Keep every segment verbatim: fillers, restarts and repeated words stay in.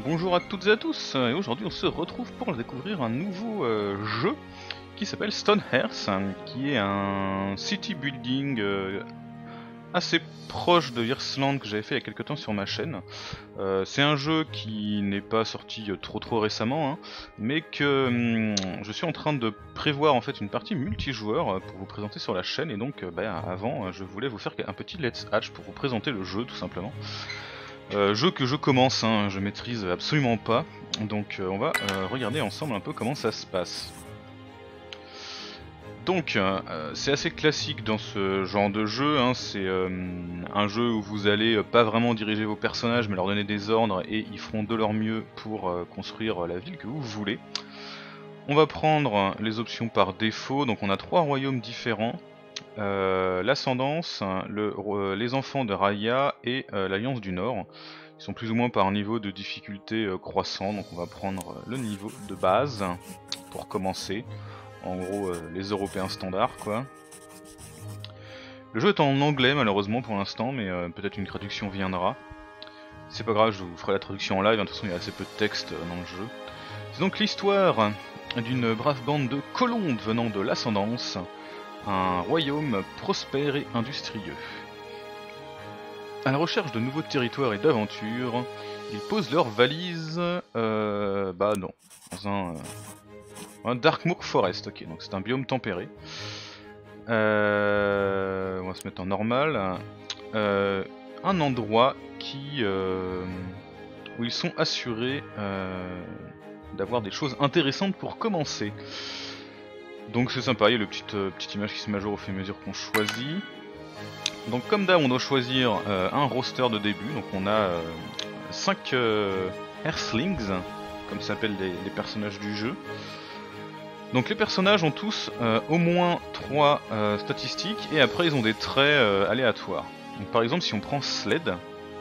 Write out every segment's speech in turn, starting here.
Bonjour à toutes et à tous, et aujourd'hui on se retrouve pour découvrir un nouveau euh, jeu qui s'appelle Stonehearth, qui est un city building euh, assez proche de Irsland que j'avais fait il y a quelques temps sur ma chaîne. Euh, c'est un jeu qui n'est pas sorti trop trop récemment, hein, mais que hum, je suis en train de prévoir en fait une partie multijoueur pour vous présenter sur la chaîne, et donc euh, bah, avant je voulais vous faire un petit Let's Hatch pour vous présenter le jeu tout simplement. Euh, jeu que je commence, hein, je maîtrise absolument pas, donc euh, on va euh, regarder ensemble un peu comment ça se passe. Donc euh, c'est assez classique dans ce genre de jeu, hein, c'est euh, un jeu où vous allez euh, pas vraiment diriger vos personnages mais leur donner des ordres et ils feront de leur mieux pour euh, construire la ville que vous voulez. On va prendre les options par défaut, donc on a trois royaumes différents. Euh, l'Ascendance, le, euh, les enfants de Raya et euh, l'Alliance du Nord. Ils sont plus ou moins par niveau de difficulté euh, croissant, donc on va prendre le niveau de base pour commencer. En gros, euh, les Européens standards, quoi. Le jeu est en anglais malheureusement pour l'instant, mais euh, peut-être une traduction viendra. C'est pas grave, je vous ferai la traduction en live, de toute façon il y a assez peu de texte dans le jeu. C'est donc l'histoire d'une brave bande de colombes venant de l'Ascendance, un royaume prospère et industrieux. À la recherche de nouveaux territoires et d'aventures, ils posent leurs valises, euh, bah non, dans un, euh, un Darkmoor Forest, ok, donc c'est un biome tempéré. Euh, on va se mettre en normal. Euh, un endroit qui, euh, où ils sont assurés euh, d'avoir des choses intéressantes pour commencer. Donc c'est sympa, il y a le petit, euh, petite image qui se met à jour au fur et à mesure qu'on choisit. Donc comme d'hab on doit choisir euh, un roster de début, donc on a cinq euh, Earthlings, comme s'appellent les, les personnages du jeu. Donc les personnages ont tous euh, au moins trois euh, statistiques et après ils ont des traits euh, aléatoires. Donc par exemple si on prend Sled,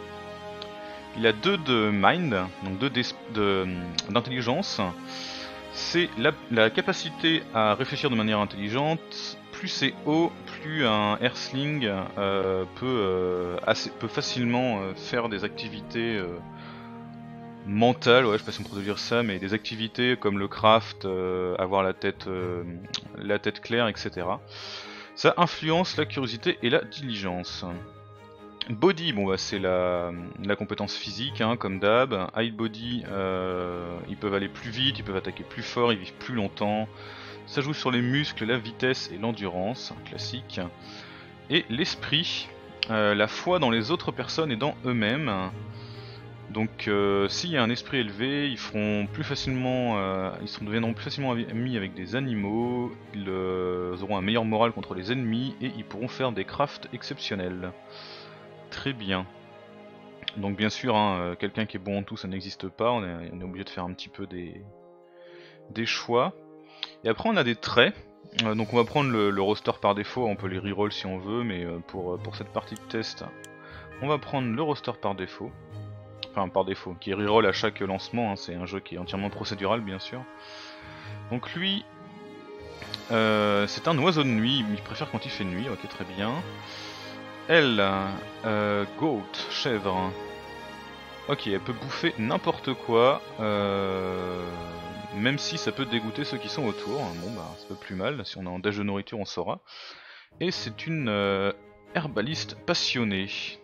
il a deux de Mind, donc deux d'intelligence. C'est la, la capacité à réfléchir de manière intelligente. Plus c'est haut, plus un Earthling euh, peut, euh, assez, peut facilement euh, faire des activités euh, mentales, ouais, je sais pas si on peut dire ça, mais des activités comme le craft, euh, avoir la tête, euh, la tête claire, et cetera. Ça influence la curiosité et la diligence. Body, bon bah c'est la, la compétence physique, hein, comme d'hab. High body, euh, ils peuvent aller plus vite, ils peuvent attaquer plus fort, ils vivent plus longtemps. Ça joue sur les muscles, la vitesse et l'endurance, classique. Et l'esprit, euh, la foi dans les autres personnes et dans eux-mêmes. Donc euh, s'il y a un esprit élevé, ils feront plus facilement, euh, ils sont, deviendront plus facilement amis avec des animaux, ils euh, auront un meilleur moral contre les ennemis et ils pourront faire des crafts exceptionnels. Très bien. Donc bien sûr, hein, quelqu'un qui est bon en tout, ça n'existe pas, on est, on est obligé de faire un petit peu des, des choix. Et après on a des traits, euh, donc on va prendre le, le roster par défaut, on peut les reroll si on veut, mais euh, pour, pour cette partie de test, on va prendre le roster par défaut. Enfin par défaut, qui est reroll à chaque lancement, hein, c'est un jeu qui est entièrement procédural bien sûr. Donc lui, euh, c'est un oiseau de nuit, il préfère quand il fait nuit, ok très bien. Elle, euh, goat, chèvre. Ok, elle peut bouffer n'importe quoi, euh, même si ça peut dégoûter ceux qui sont autour. Bon bah c'est pas plus mal, si on est en dash de nourriture on saura. Et c'est une euh, herbaliste passionnée.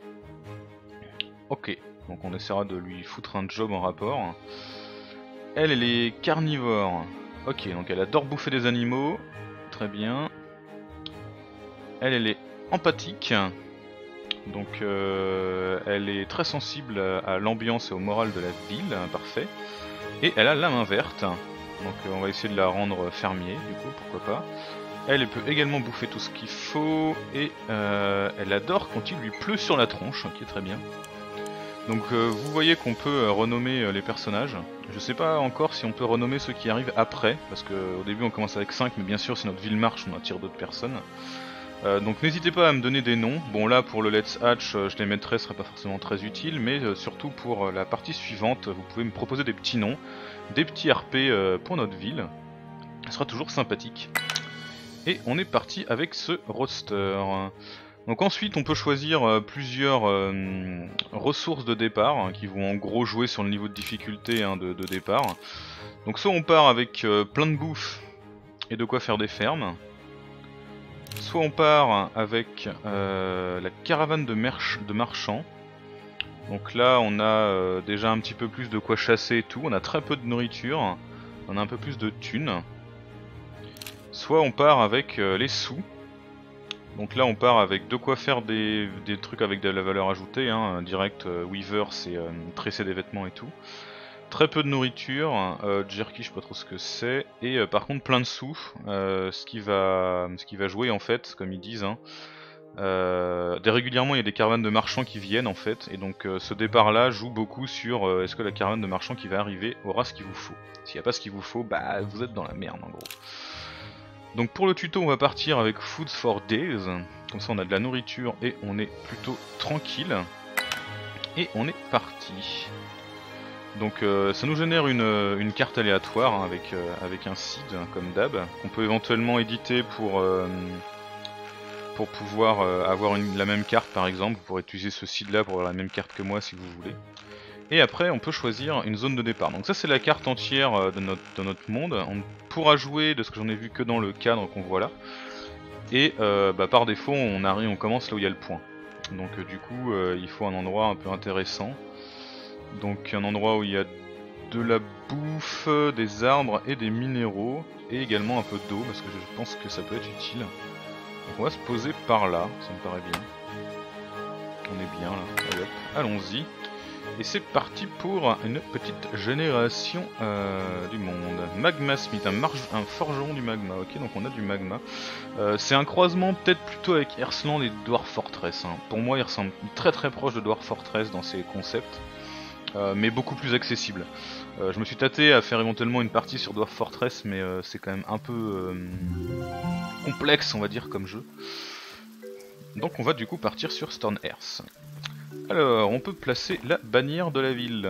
Ok, donc on essaiera de lui foutre un job en rapport. Elle, elle est carnivore. Ok, donc elle adore bouffer des animaux. Très bien. Elle, elle est empathique. Donc euh, elle est très sensible à, à l'ambiance et au moral de la ville, hein, parfait. Et elle a la main verte, donc euh, on va essayer de la rendre fermier, du coup, pourquoi pas. Elle, elle peut également bouffer tout ce qu'il faut, et euh, elle adore quand il lui pleut sur la tronche, ok très bien. Donc euh, vous voyez qu'on peut euh, renommer euh, les personnages. Je sais pas encore si on peut renommer ceux qui arrivent après, parce qu'au début on commence avec cinq, mais bien sûr si notre ville marche on attire d'autres personnes. Euh, donc n'hésitez pas à me donner des noms. Bon là pour le Let's Hatch euh, je les mettrai, ce serait pas forcément très utile, mais euh, surtout pour euh, la partie suivante, vous pouvez me proposer des petits noms, des petits R P euh, pour notre ville. Ce sera toujours sympathique. Et on est parti avec ce roster. Donc ensuite on peut choisir euh, plusieurs euh, ressources de départ hein, qui vont en gros jouer sur le niveau de difficulté hein, de, de départ. Donc soit on part avec euh, plein de bouffe et de quoi faire des fermes, soit on part avec euh, la caravane de, de marchands. Donc là on a euh, déjà un petit peu plus de quoi chasser et tout, on a très peu de nourriture, on a un peu plus de thunes. Soit on part avec euh, les sous. Donc là on part avec de quoi faire des, des trucs avec de la valeur ajoutée, hein, direct euh, Weaver c'est euh, tresser des vêtements et tout. Très peu de nourriture, euh, jerky je sais pas trop ce que c'est, et euh, par contre plein de sous, euh, ce, qui va, ce qui va jouer en fait, comme ils disent. Hein. Euh, régulièrement il y a des caravanes de marchands qui viennent en fait, et donc euh, ce départ là joue beaucoup sur euh, est-ce que la caravane de marchands qui va arriver aura ce qu'il vous faut. S'il n'y a pas ce qu'il vous faut, bah vous êtes dans la merde en gros. Donc pour le tuto on va partir avec Food for Days, comme ça on a de la nourriture et on est plutôt tranquille. Et on est parti. Donc euh, ça nous génère une, une carte aléatoire hein, avec, euh, avec un seed hein, comme d'hab, qu'on peut éventuellement éditer pour, euh, pour pouvoir euh, avoir une, la même carte par exemple. Vous pourrez utiliser ce seed là pour avoir la même carte que moi si vous voulez. Et après on peut choisir une zone de départ. Donc ça c'est la carte entière euh, de, notre, de notre monde. On pourra jouer de ce que j'en ai vu que dans le cadre qu'on voit là. Et euh, bah, par défaut on, arrive, on commence là où il y a le point. Donc euh, du coup euh, il faut un endroit un peu intéressant. Donc un endroit où il y a de la bouffe, des arbres et des minéraux. Et également un peu d'eau parce que je pense que ça peut être utile. Donc on va se poser par là, ça me paraît bien. On est bien là, allez hop, allons-y. Et c'est parti pour une petite génération euh, du monde. Magma Smith, un, un forgeron du magma. Ok, donc on a du magma. Euh, c'est un croisement peut-être plutôt avec Earthland et Dwarf Fortress. Hein. Pour moi, il ressemble très très proche de Dwarf Fortress dans ses concepts, euh, mais beaucoup plus accessible. Euh, je me suis tâté à faire éventuellement une partie sur Dwarf Fortress, mais euh, c'est quand même un peu euh, complexe, on va dire, comme jeu. Donc on va du coup partir sur Stone Earth. Alors, on peut placer la bannière de la ville.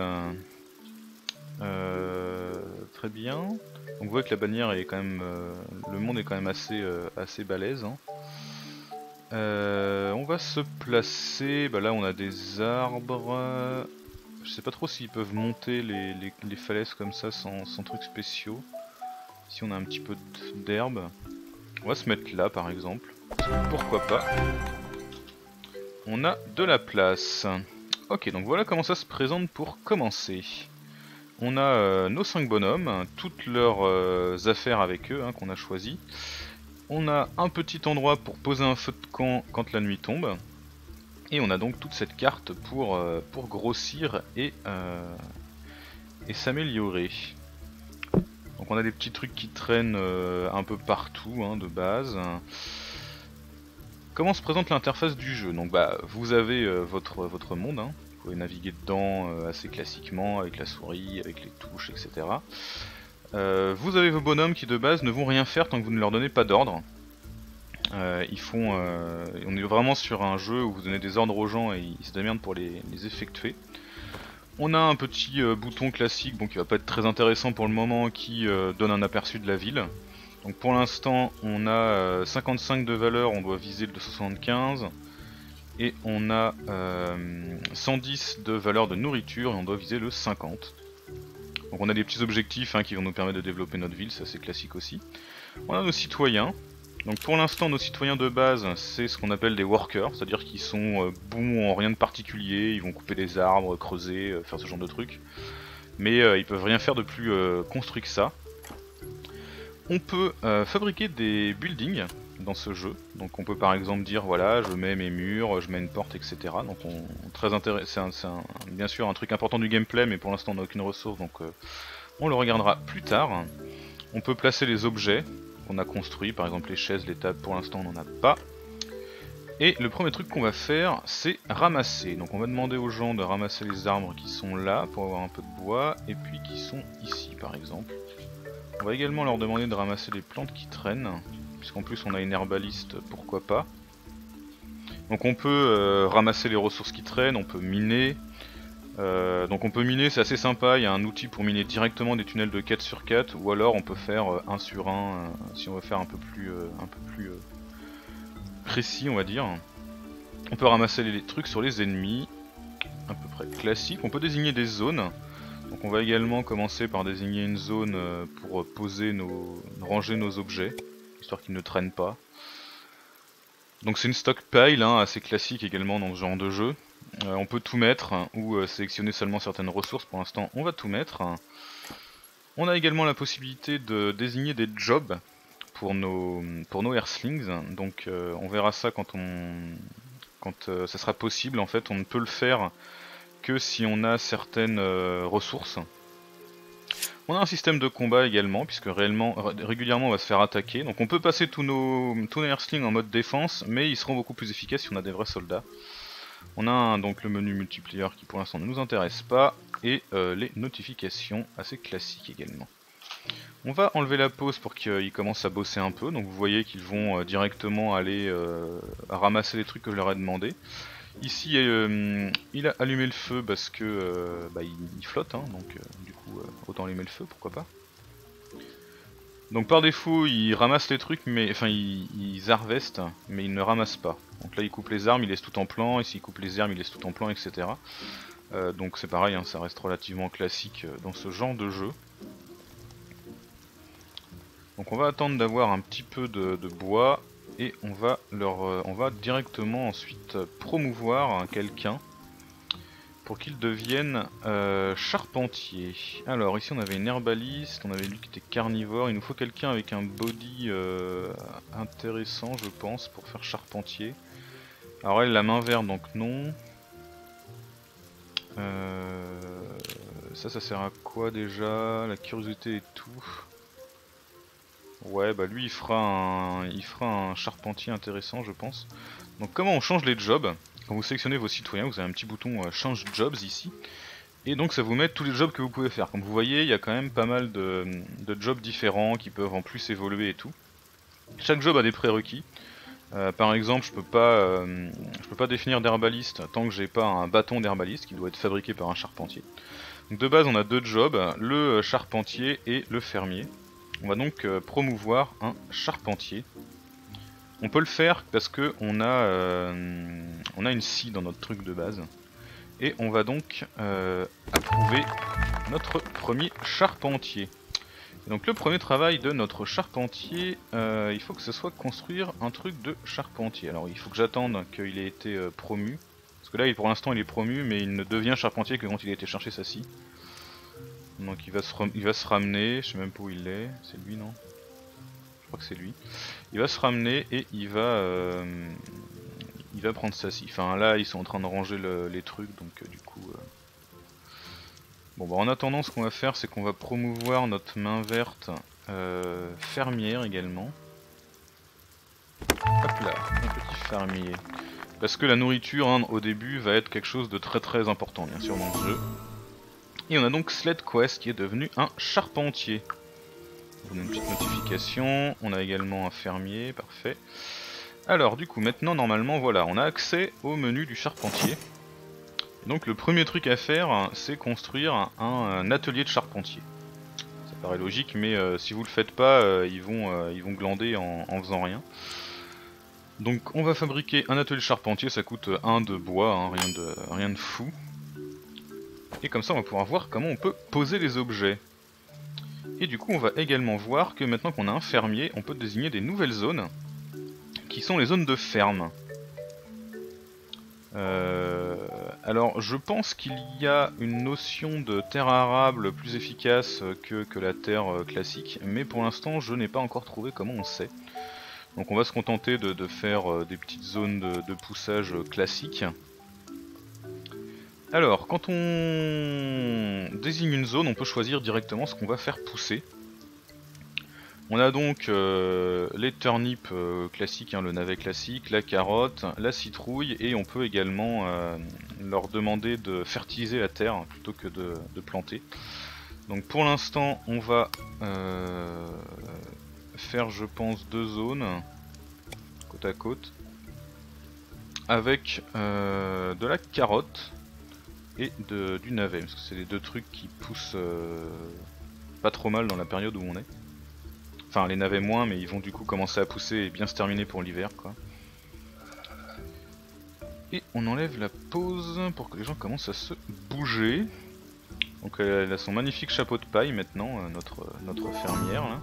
Euh, très bien. Donc vous voyez que la bannière est quand même... Euh, le monde est quand même assez, euh, assez balèze. Hein. Euh, on va se placer... Bah là on a des arbres. Je sais pas trop s'ils peuvent monter les, les, les falaises comme ça sans, sans trucs spéciaux. Si on a un petit peu d'herbe. On va se mettre là par exemple. Pourquoi pas. On a de la place. Ok, donc voilà comment ça se présente pour commencer. On a euh, nos cinq bonhommes, toutes leurs euh, affaires avec eux hein, qu'on a choisi. On a un petit endroit pour poser un feu de camp quand la nuit tombe. Et on a donc toute cette carte pour, euh, pour grossir et, euh, et s'améliorer. Donc on a des petits trucs qui traînent euh, un peu partout hein, de base. Comment se présente l'interface du jeu? Donc bah vous avez euh, votre, votre monde, hein. Vous pouvez naviguer dedans euh, assez classiquement avec la souris, avec les touches, et cetera. Euh, vous avez vos bonhommes qui de base ne vont rien faire tant que vous ne leur donnez pas d'ordre. Euh, ils font, euh, on est vraiment sur un jeu où vous donnez des ordres aux gens et ils se démerdent pour les, les effectuer. On a un petit euh, bouton classique, bon qui va pas être très intéressant pour le moment, qui euh, donne un aperçu de la ville. Donc pour l'instant on a euh, cinquante-cinq de valeur, on doit viser le deux cent soixante-quinze. Et on a euh, cent dix de valeur de nourriture et on doit viser le cinquante. Donc on a des petits objectifs hein, qui vont nous permettre de développer notre ville, ça c'est classique aussi. On a nos citoyens. Donc pour l'instant nos citoyens de base c'est ce qu'on appelle des workers, c'est-à-dire qu'ils sont euh, bons en rien de particulier, ils vont couper des arbres, creuser, euh, faire ce genre de trucs. Mais euh, ils peuvent rien faire de plus euh, construit que ça. On peut euh, fabriquer des buildings dans ce jeu, donc on peut par exemple dire voilà je mets mes murs, je mets une porte, et cetera. Donc on très intéressant, c'est bien sûr un truc important du gameplay, mais pour l'instant on n'a aucune ressource, donc euh, on le regardera plus tard. On peut placer les objets qu'on a construits, par exemple les chaises, les tables, pour l'instant on n'en a pas. Et le premier truc qu'on va faire c'est ramasser, donc on va demander aux gens de ramasser les arbres qui sont là pour avoir un peu de bois, et puis qui sont ici par exemple. On va également leur demander de ramasser les plantes qui traînent, puisqu'en plus on a une herbaliste, pourquoi pas. Donc on peut euh, ramasser les ressources qui traînent, on peut miner. Euh, donc on peut miner, c'est assez sympa, il y a un outil pour miner directement des tunnels de quatre sur quatre, ou alors on peut faire euh, un sur un, euh, si on veut faire un peu plus, euh, un peu plus euh, précis on va dire. On peut ramasser les trucs sur les ennemis, à peu près classique. On peut désigner des zones. Donc on va également commencer par désigner une zone pour poser nos, ranger nos objets, histoire qu'ils ne traînent pas. Donc c'est une stockpile hein, assez classique également dans ce genre de jeu. Euh, on peut tout mettre ou euh, sélectionner seulement certaines ressources. Pour l'instant on va tout mettre. On a également la possibilité de désigner des jobs pour nos, pour nos Earthlings. Donc euh, on verra ça quand, on, quand euh, ça sera possible. En fait on ne peut le faire que si on a certaines euh, ressources. On a un système de combat également, puisque réellement, régulièrement on va se faire attaquer. Donc on peut passer tous nos, tous nos Earthlings en mode défense, mais ils seront beaucoup plus efficaces si on a des vrais soldats. On a un, donc le menu multiplayer qui pour l'instant ne nous intéresse pas, et euh, les notifications assez classiques également. On va enlever la pause pour qu'ils commencent à bosser un peu, donc vous voyez qu'ils vont euh, directement aller euh, ramasser les trucs que je leur ai demandé. Ici euh, il a allumé le feu parce que euh, bah, il, il flotte, hein, donc euh, du coup euh, autant allumer le feu, pourquoi pas. Donc par défaut il ramasse les trucs, mais enfin il, il harvest, mais il ne ramasse pas. Donc là il coupe les armes, il laisse tout en plan, et s'il coupe les armes il laisse tout en plan, et cetera. Euh, donc c'est pareil, hein, ça reste relativement classique dans ce genre de jeu. Donc on va attendre d'avoir un petit peu de, de bois. Et on va leur, euh, on va directement ensuite promouvoir quelqu'un pour qu'il devienne euh, charpentier. Alors ici on avait une herbaliste, on avait lui qui était carnivore, il nous faut quelqu'un avec un body euh, intéressant je pense pour faire charpentier. Alors elle la main verte donc non. Euh, ça ça sert à quoi déjà? La curiosité et tout. Ouais bah lui il fera un, il fera un charpentier intéressant je pense. Donc comment on change les jobs? Quand vous sélectionnez vos citoyens vous avez un petit bouton euh, change jobs ici. Et donc ça vous met tous les jobs que vous pouvez faire. Comme vous voyez il y a quand même pas mal de, de jobs différents qui peuvent en plus évoluer et tout. Chaque job a des prérequis. Euh, par exemple je peux pas, euh, je peux pas définir d'herbaliste tant que j'ai pas un bâton d'herbaliste qui doit être fabriqué par un charpentier. Donc de base on a deux jobs, le charpentier et le fermier. On va donc euh, promouvoir un charpentier. On peut le faire parce que on a, euh, on a une scie dans notre truc de base. Et on va donc euh, approuver notre premier charpentier. Et donc le premier travail de notre charpentier, euh, il faut que ce soit construire un truc de charpentier. Alors il faut que j'attende qu'il ait été euh, promu. Parce que là pour l'instant il est promu mais il ne devient charpentier que quand il a été chercher sa scie. Donc il va, se il va se ramener, je sais même pas où il est, c'est lui non? Je crois que c'est lui. Il va se ramener et il va euh, il va prendre sa scie. Enfin là ils sont en train de ranger le, les trucs donc euh, du coup... Euh... Bon bah en attendant ce qu'on va faire c'est qu'on va promouvoir notre main verte euh, fermière également. Hop là, un petit fermier. Parce que la nourriture hein, au début va être quelque chose de très très important bien sûr dans le jeu. Et on a donc Sled Quest qui est devenu un charpentier. On a une petite notification, on a également un fermier, parfait. Alors du coup maintenant normalement voilà, on a accès au menu du charpentier. Et donc le premier truc à faire c'est construire un, un atelier de charpentier. Ça paraît logique mais euh, si vous le faites pas euh, ils, vont, euh, ils vont glander en, en faisant rien. Donc on va fabriquer un atelier de charpentier, ça coûte un de bois, hein, rien, de, rien de fou. Et comme ça on va pouvoir voir comment on peut poser les objets. Et du coup on va également voir que maintenant qu'on a un fermier, on peut désigner des nouvelles zones, qui sont les zones de ferme. Euh, alors je pense qu'il y a une notion de terre arable plus efficace que, que la terre classique, mais pour l'instant je n'ai pas encore trouvé comment on sait. Donc on va se contenter de, de faire des petites zones de, de poussage classiques. Alors, quand on désigne une zone, on peut choisir directement ce qu'on va faire pousser. On a donc euh, les turnips euh, classiques, hein, le navet classique, la carotte, la citrouille, et on peut également euh, leur demander de fertiliser la terre plutôt que de, de planter. Donc pour l'instant, on va euh, faire, je pense, deux zones côte à côte avec euh, de la carotte et de, du navet, parce que c'est les deux trucs qui poussent euh, pas trop mal dans la période où on est. Enfin les navets moins, mais ils vont du coup commencer à pousser et bien se terminer pour l'hiver quoi. Et on enlève la pause pour que les gens commencent à se bouger. Donc elle a son magnifique chapeau de paille maintenant, euh, notre, notre fermière là.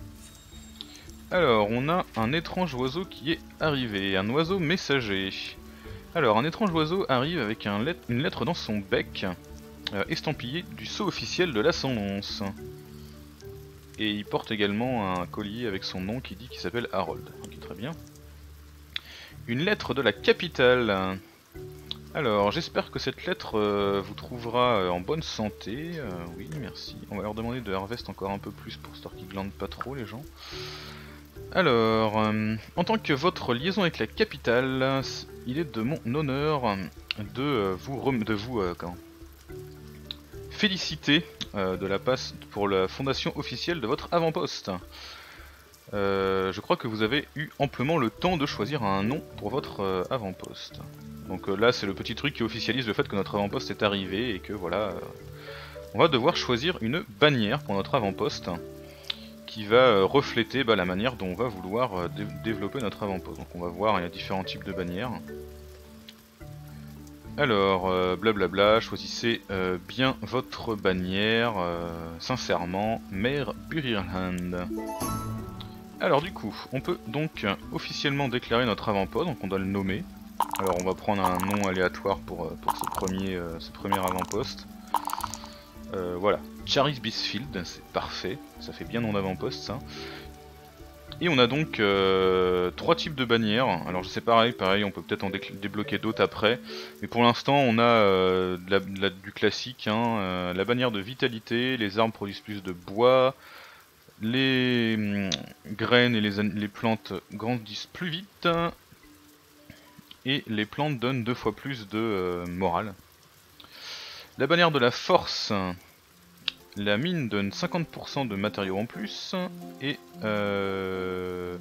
Alors on a un étrange oiseau qui est arrivé, un oiseau messager. Alors un étrange oiseau arrive avec un let une lettre dans son bec, euh, estampillée du sceau officiel de l'ascendance. Et il porte également un collier avec son nom qui dit qu'il s'appelle Harold. Ok, très bien. Une lettre de la capitale. Alors, j'espère que cette lettre euh, vous trouvera euh, en bonne santé. Euh, oui, merci. On va leur demander de harvest encore un peu plus pour histoire qu'ils glandent pas trop, les gens. Alors, euh, en tant que votre liaison avec la capitale, il est de mon honneur de euh, vous, rem de vous euh, quand féliciter euh, de la passe pour la fondation officielle de votre avant-poste. Euh, je crois que vous avez eu amplement le temps de choisir un nom pour votre euh, avant-poste. Donc euh, là c'est le petit truc qui officialise le fait que notre avant-poste est arrivé et que voilà, euh, on va devoir choisir une bannière pour notre avant-poste qui va euh, refléter bah, la manière dont on va vouloir euh, dé développer notre avant-poste. Donc on va voir, il y a différents types de bannières. Alors, euh, blablabla, choisissez euh, bien votre bannière, euh, sincèrement, Mère Burirland. Alors du coup, on peut donc officiellement déclarer notre avant-poste, donc on doit le nommer. Alors on va prendre un nom aléatoire pour, pour ce, premier, euh, ce premier avant-poste. Euh, voilà, Charis Bisfield, c'est parfait, ça fait bien nom d'avant-poste ça. Et on a donc euh, trois types de bannières. Alors je sais pareil, pareil, on peut peut-être en débloquer d'autres après. Mais pour l'instant on a euh, de la, de la, du classique, hein, euh, la bannière de vitalité, les arbres produisent plus de bois. Les hum, graines et les, les plantes grandissent plus vite. Et les plantes donnent deux fois plus de euh, morale. La bannière de la force. La mine donne cinquante pour cent de matériaux en plus. Et euh,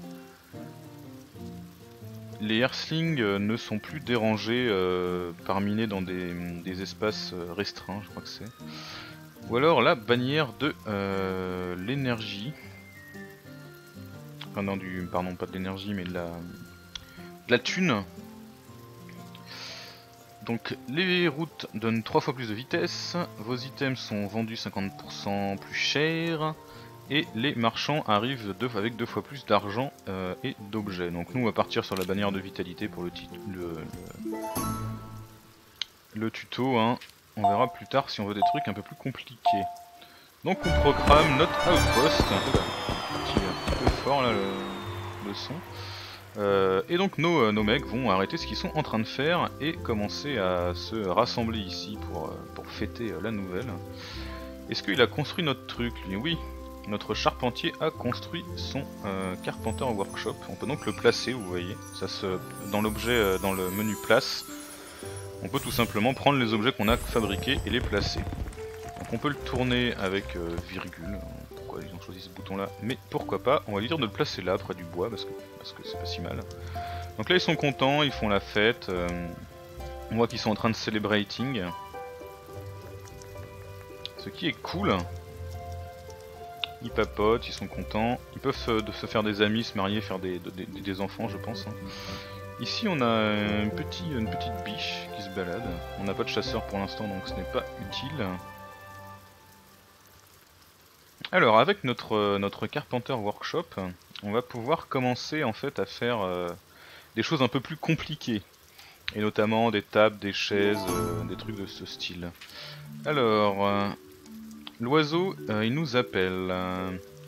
les Earthlings ne sont plus dérangés euh, par miner dans des, des espaces restreints, je crois que c'est. Ou alors la bannière de euh, l'énergie. Enfin non, du, pardon, pas de l'énergie, mais de la, de la thune. Donc les routes donnent trois fois plus de vitesse, vos items sont vendus cinquante pour cent plus cher, et les marchands arrivent deux, avec deux fois plus d'argent euh, et d'objets. Donc nous on va partir sur la bannière de vitalité pour le, le, le, le tuto, hein. On verra plus tard si on veut des trucs un peu plus compliqués. Donc on programme notre outpost, un petit, un petit peu fort là le, le son. Euh, et donc nos, nos mecs vont arrêter ce qu'ils sont en train de faire et commencer à se rassembler ici pour, pour fêter la nouvelle. Est-ce qu'il a construit notre truc lui? Oui, notre charpentier a construit son euh, Carpenter Workshop. On peut donc le placer, vous voyez, ça se, dans l'objet, dans le menu place, on peut tout simplement prendre les objets qu'on a fabriqués et les placer. Donc on peut le tourner avec euh, virgule. Pourquoi ils ont choisi ce bouton là, mais pourquoi pas, on va lui dire de le placer là près du bois parce que parce que c'est pas si mal. Donc là ils sont contents, ils font la fête, euh, on voit qu'ils sont en train de celebrating, ce qui est cool. Ils papotent, ils sont contents, ils peuvent se, de se faire des amis, se marier, faire des, des, des enfants je pense. Hein. Ici on a un petit, une petite biche qui se balade, on n'a pas de chasseur pour l'instant donc ce n'est pas utile. Alors avec notre, notre Carpenter Workshop, on va pouvoir commencer en fait à faire euh, des choses un peu plus compliquées. Et notamment des tables, des chaises, euh, des trucs de ce style. Alors, euh, l'oiseau, euh, il nous appelle. Euh,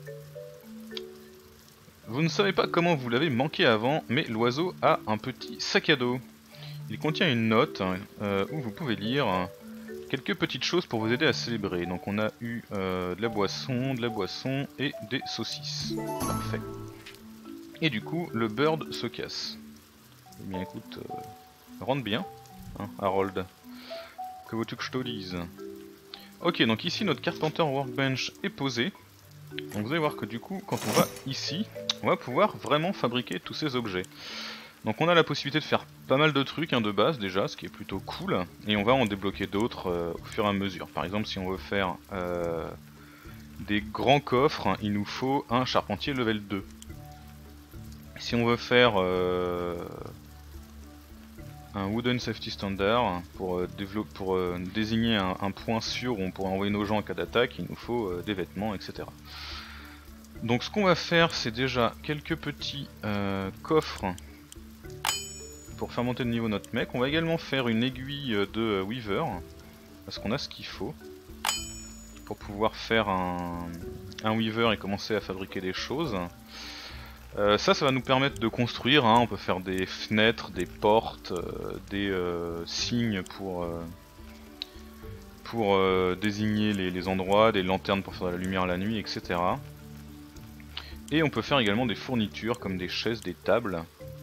vous ne savez pas comment vous l'avez manqué avant, mais l'oiseau a un petit sac à dos. Il contient une note euh, où vous pouvez lire quelques petites choses pour vous aider à célébrer. Donc on a eu euh, de la boisson, de la boisson et des saucisses. Parfait. Et du coup, le bird se casse. Eh bien écoute, euh, rentre bien, hein, Harold. Que veux-tu que je te dise? Ok, donc ici notre Carpenter Workbench est posé. Donc vous allez voir que du coup, quand on va ici, on va pouvoir vraiment fabriquer tous ces objets. Donc on a la possibilité de faire pas mal de trucs hein, de base déjà, ce qui est plutôt cool. Et on va en débloquer d'autres euh, au fur et à mesure. Par exemple, si on veut faire euh, des grands coffres, il nous faut un charpentier level deux. Si on veut faire euh, un Wooden Safety Standard pour, euh, pour euh, désigner un, un point sûr où on pourrait envoyer nos gens en cas d'attaque. Il nous faut euh, des vêtements, et cetera. Donc ce qu'on va faire, c'est déjà quelques petits euh, coffres pour faire monter de niveau notre mec. On va également faire une aiguille de Weaver, parce qu'on a ce qu'il faut pour pouvoir faire un, un Weaver et commencer à fabriquer des choses. Euh, ça, ça va nous permettre de construire, hein. On peut faire des fenêtres, des portes, euh, des euh, signes pour, euh, pour euh, désigner les, les endroits, des lanternes pour faire de la lumière la nuit, et cetera. Et on peut faire également des fournitures comme des chaises, des tables,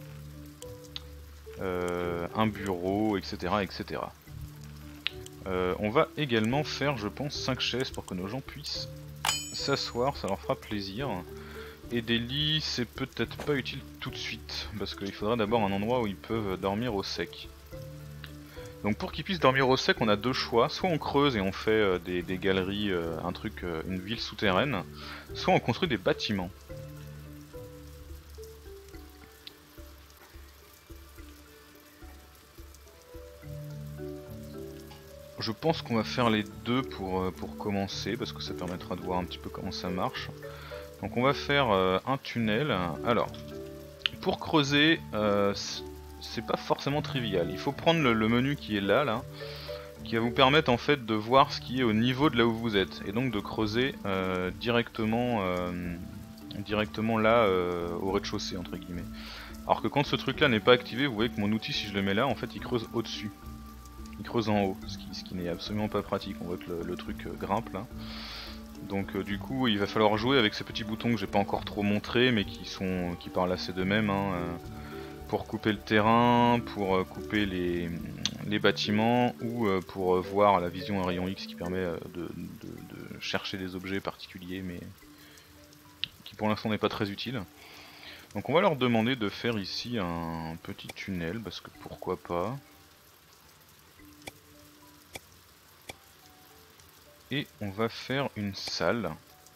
euh, un bureau, et cetera, et cetera. Euh, on va également faire, je pense, cinq chaises pour que nos gens puissent s'asseoir, ça leur fera plaisir. Et des lits, c'est peut-être pas utile tout de suite, parce qu'il faudra d'abord un endroit où ils peuvent dormir au sec. Donc pour qu'ils puissent dormir au sec, on a deux choix. Soit on creuse et on fait euh, des, des galeries, euh, un truc, euh, une ville souterraine, soit on construit des bâtiments. Je pense qu'on va faire les deux pour, euh, pour commencer, parce que ça permettra de voir un petit peu comment ça marche. Donc on va faire euh, un tunnel. Alors, pour creuser, euh, c'est pas forcément trivial. Il faut prendre le, le menu qui est là, là, qui va vous permettre en fait de voir ce qui est au niveau de là où vous êtes, et donc de creuser euh, directement, euh, directement là euh, au rez-de-chaussée entre guillemets. Alors que quand ce truc là n'est pas activé, vous voyez que mon outil, si je le mets là, en fait il creuse au-dessus. Il creuse en haut, ce qui, ce qui n'est absolument pas pratique. On voit que le, le truc grimpe là. Donc euh, du coup il va falloir jouer avec ces petits boutons que j'ai pas encore trop montré, mais qui sont qui parlent assez d'eux-mêmes, hein, euh, pour couper le terrain, pour euh, couper les, les bâtiments, ou euh, pour euh, voir la vision à rayon X qui permet euh, de, de, de chercher des objets particuliers, mais qui pour l'instant n'est pas très utile. Donc on va leur demander de faire ici un petit tunnel, parce que pourquoi pas. Et on va faire une salle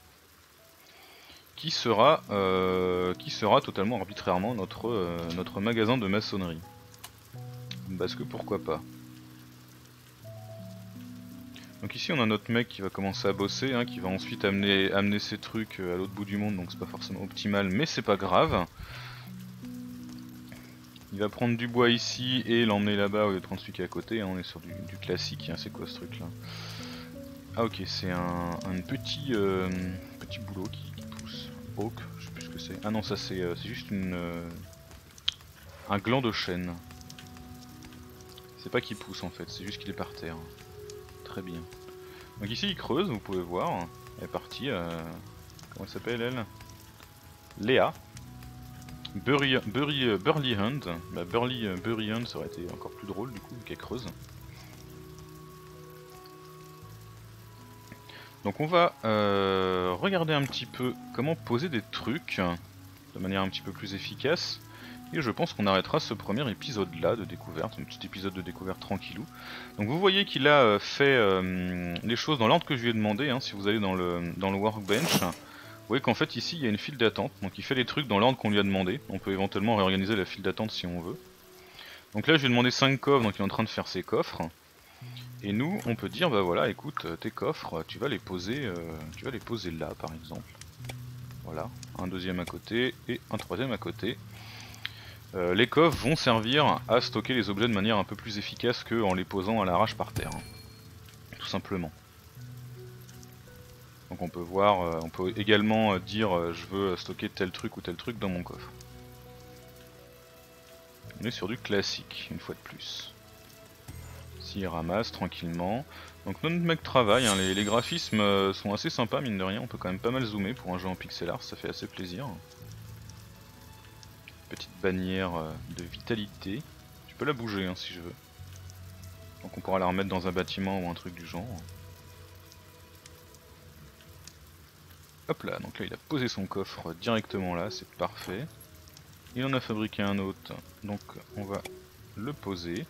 qui sera, euh, qui sera totalement arbitrairement notre, euh, notre magasin de maçonnerie. Parce que pourquoi pas. Donc ici on a notre mec qui va commencer à bosser, hein, qui va ensuite amener, amener ses trucs à l'autre bout du monde, donc c'est pas forcément optimal, mais c'est pas grave. Il va prendre du bois ici et l'emmener là-bas au lieu de prendre celui qui est à côté, hein, on est sur du, du classique, hein, c'est quoi ce truc là? Ah ok, c'est un, un petit, euh, petit boulot qui, qui pousse. Oak, je sais plus ce que c'est. Ah non, ça c'est euh, juste une, euh, un gland de chêne. C'est pas qu'il pousse en fait, c'est juste qu'il est par terre. Très bien. Donc ici il creuse, vous pouvez voir. Elle est partie. Euh, comment elle s'appelle elle? Léa. Burry, Burry, Burly Hunt. Bah, Burly, Burry Hunt, ça aurait été encore plus drôle du coup, vu qu'elle creuse. Donc on va euh, regarder un petit peu comment poser des trucs de manière un petit peu plus efficace. Et je pense qu'on arrêtera ce premier épisode là de découverte, un petit épisode de découverte tranquillou. Donc vous voyez qu'il a euh, fait euh, les choses dans l'ordre que je lui ai demandé, hein, si vous allez dans le, dans le workbench. Vous voyez qu'en fait ici il y a une file d'attente, donc il fait les trucs dans l'ordre qu'on lui a demandé. On peut éventuellement réorganiser la file d'attente si on veut. Donc là je lui ai demandé cinq coffres, donc il est en train de faire ses coffres. Et nous, on peut dire, bah voilà, écoute, tes coffres, tu vas les poser, euh, tu vas les poser là, par exemple. Voilà, un deuxième à côté et un troisième à côté. Euh, les coffres vont servir à stocker les objets de manière un peu plus efficace qu'en les posant à l'arrache par terre, hein. Tout simplement. Donc on peut voir, euh, on peut également euh, dire, euh, je veux stocker tel truc ou tel truc dans mon coffre. On est sur du classique, une fois de plus. Il ramasse tranquillement. Donc notre mec travaille, hein. les, les graphismes euh, sont assez sympas mine de rien, on peut quand même pas mal zoomer pour un jeu en pixel art, ça fait assez plaisir. Petite bannière euh, de vitalité, je peux la bouger hein, si je veux. Donc on pourra la remettre dans un bâtiment ou un truc du genre. Hop là, donc là il a posé son coffre directement là, c'est parfait. Il en a fabriqué un autre, donc on va le poser.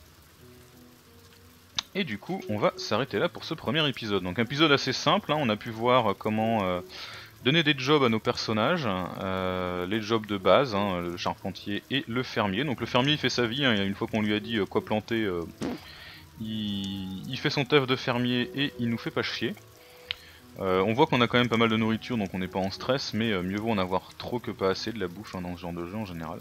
Et du coup on va s'arrêter là pour ce premier épisode. Donc un épisode assez simple, hein. On a pu voir comment, euh, Donner des jobs à nos personnages, euh, les jobs de base, hein, le charpentier et le fermier. Donc le fermier il fait sa vie, hein, une fois qu'on lui a dit euh, quoi planter, euh, il, il fait son taf de fermier et il nous fait pas chier. Euh, on voit qu'on a quand même pas mal de nourriture donc on n'est pas en stress, mais euh, mieux vaut en avoir trop que pas assez de la bouffe hein, dans ce genre de jeu en général.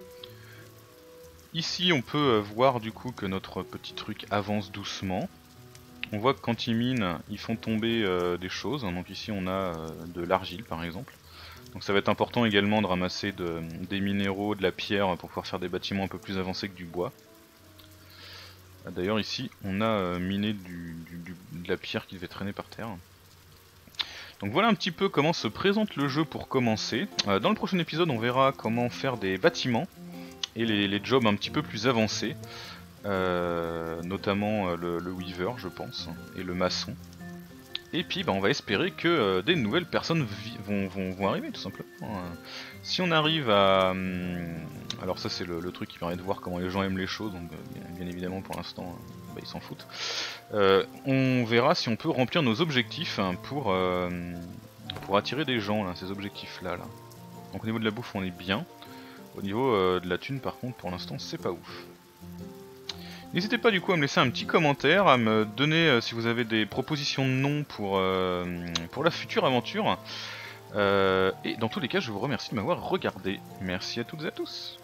Ici on peut euh, voir du coup que notre petit truc avance doucement. On voit que quand ils minent, ils font tomber euh, des choses, donc ici on a euh, de l'argile par exemple. Donc ça va être important également de ramasser de, des minéraux, de la pierre pour pouvoir faire des bâtiments un peu plus avancés que du bois. D'ailleurs ici on a euh, miné du, du, du, de la pierre qui devait traîner par terre. Donc voilà un petit peu comment se présente le jeu pour commencer. Euh, dans le prochain épisode on verra comment faire des bâtiments et les, les jobs un petit peu plus avancés. Euh, notamment euh, le, le weaver je pense, et le maçon. Et puis bah, on va espérer que euh, des nouvelles personnes vont, vont, vont arriver tout simplement. Euh, si on arrive à... Hum, alors ça c'est le, le truc qui permet de voir comment les gens aiment les choses, donc euh, bien, bien évidemment pour l'instant euh, bah, ils s'en foutent. Euh, on verra si on peut remplir nos objectifs hein, pour, euh, pour attirer des gens, là, ces objectifs là, là. Donc au niveau de la bouffe on est bien. Au niveau euh, de la thune par contre pour l'instant c'est pas ouf. N'hésitez pas du coup à me laisser un petit commentaire, à me donner euh, si vous avez des propositions de noms pour, euh, pour la future aventure. Euh, et dans tous les cas, je vous remercie de m'avoir regardé. Merci à toutes et à tous.